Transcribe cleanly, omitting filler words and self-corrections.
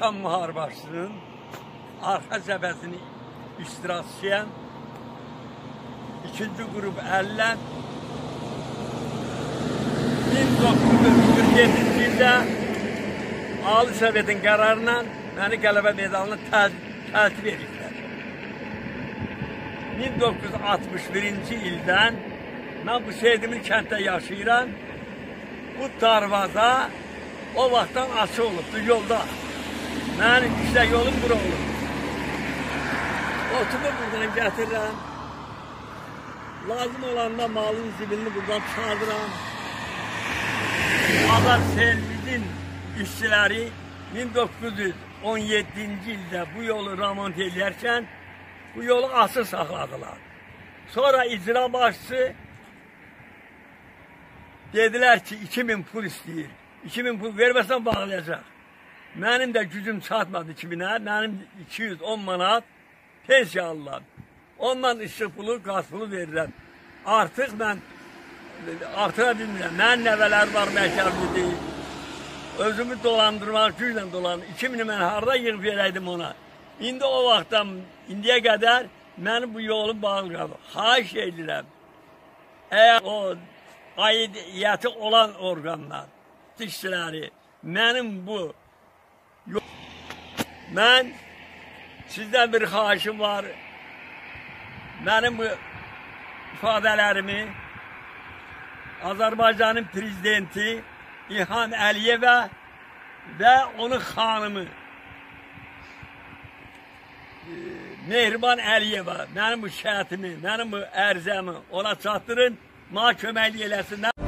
Vətən müharibəsinin arxa cəbhəsini iştirakçıyam. İkinci qrup 50 1947-ci ildə Ali Sovetin qərarıyla məni qələbə medalını təltif ediblər. 1961-ci ildən mən bu Seydimir kənddə yaşayıram. Bu darvaza o vaxtdan açıq olubdur yolda. Mənim işlə yolum bura olur. Otumu buradan gətirirəm. Lazım olanda malın zibilini buradan çıxardıram. Azar Selvidin işçiləri 1917-ci ildə bu yolu remont edərkən bu yolu açıq saxladılar. Sonra icra başçısı dedilər ki 2000 pul istəyir. 2000 pul verməsən bağlayacaq. Mənim də gücüm çatmadı 2000'ə. Mənim 210 manat pensiya alırlar. Ondan işıq pulu, qaz pulu verirəm. Artıq mən artıra bilmirəm. Mənim nəvələr var, məktəblidir. Özümü dolandırmaq, güclə dolandırmaq. 2000'i mən harada yığıb verəydim ona. İndi o vaxtdan, indiyə qədər mənim bu yolu bağlayalım. Xahiş edirəm. Əgər o aidiyyəti olan orqanlar, işçiləri, mənim bu mən sizdən bir xahişim var. Mənim bu ifadələrimi Azərbaycanın prezidenti İlham Əliyevə və onun xanımı Mehriban Əliyevə mənim bu şikayətimi, mənim bu ərizəmi ona çatdırın, mənə köməklik eləsinlər.